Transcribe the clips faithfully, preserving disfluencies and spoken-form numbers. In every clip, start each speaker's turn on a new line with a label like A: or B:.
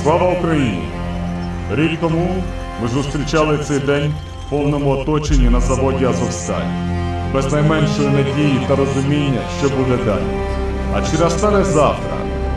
A: Слава Україні! Рік тому ми зустрічали цей день в повному оточенні на заводі «Азовсталь», без найменшої надії та розуміння, що буде далі. А чи настане завтра?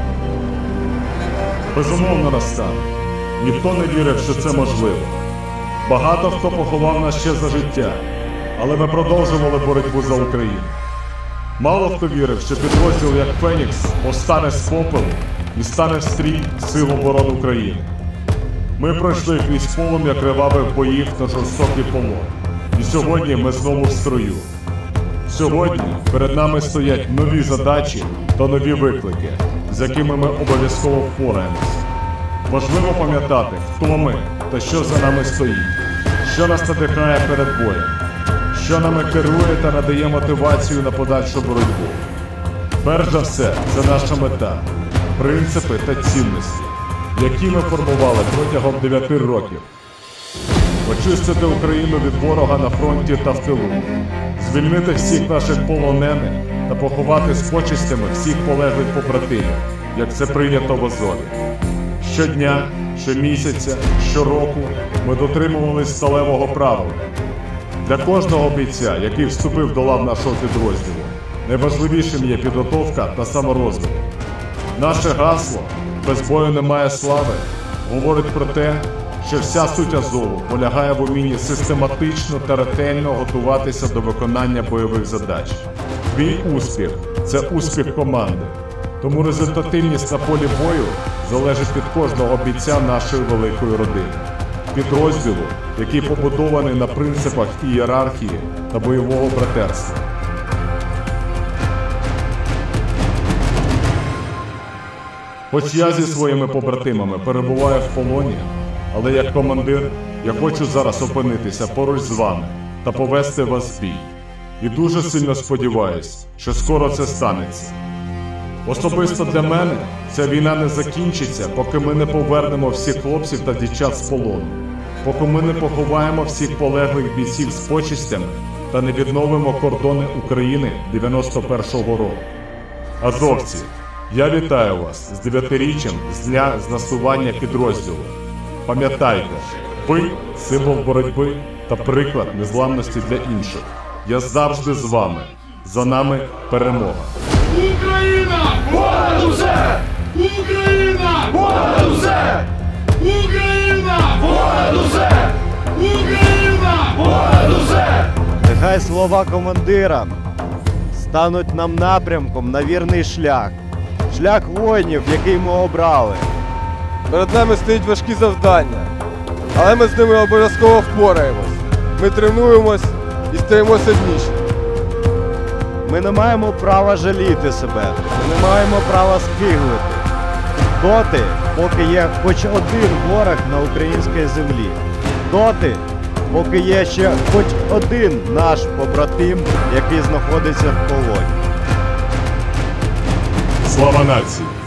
A: Безумовно настане. Ніхто не вірив, що це можливо. Багато хто поховав нас ще за життя, але ми продовжували боротьбу за Україну. Мало хто вірив, що підрозділ як Фенікс повстане з попелу і стане в стрій Сил оборони України. Ми пройшли крізь полум'я кривавих боїв та жорстокий полон. І сьогодні ми знову в строю. Сьогодні перед нами стоять нові задачі та нові виклики, з якими ми обов'язково впораємось. Важливо пам'ятати, хто ми та що за нами стоїть, що нас надихає перед боєм, що нами керує та надає мотивацію на подальшу боротьбу. Перш за все, це наша мета, принципи та цінності, які ми формували протягом дев'яти років. Очистити Україну від ворога на фронті та в тилу, звільнити всіх наших полонених та поховати з почестями всіх полеглих побратимів, як це прийнято в Азові. Щодня, щомісяця, щороку ми дотримувалися сталевого правила. Для кожного бійця, який вступив до лав нашого підрозділу, найважливішим є підготовка та саморозвиток. Наше гасло «Без бою немає слави» говорить про те, що вся суть Азову полягає в умінні систематично та ретельно готуватися до виконання бойових задач. Твій успіх – це успіх команди. Тому результативність на полі бою залежить від кожного бійця нашої великої родини. Підрозділу, який побудований на принципах ієрархії та бойового братерства. Хоч я зі своїми побратимами перебуваю в полоні, але як командир я хочу зараз опинитися поруч з вами та повести вас в бій. І дуже сильно сподіваюсь, що скоро це станеться. Особисто для мене ця війна не закінчиться, поки ми не повернемо всіх хлопців та дівчат з полону, поки ми не поховаємо всіх полеглих бійців з почестями та не відновимо кордони України дев'яносто першого року. Азовці, я вітаю вас з дев'ятиріччям з дня заснування підрозділу. Пам'ятайте, ви – символ боротьби та приклад незламності для інших. Я завжди з вами. За нами перемога.
B: Україна! Понад усе! Україна! Понад усе! Україна! Понад усе! Україна! Понад усе!
C: Нехай слова командира стануть нам напрямком на вірний шлях. Шлях воїнів, який ми обрали.
D: Перед нами стоять важкі завдання, але ми з ними обов'язково впораємось. Ми тренуємось і стаємо сильніші.
C: Ми не маємо права жаліти себе, ми не маємо права скиглити. Доти, поки є хоч один ворог на українській землі. Доти, поки є ще хоч один наш побратим, який знаходиться в полоні.
A: Слава нації!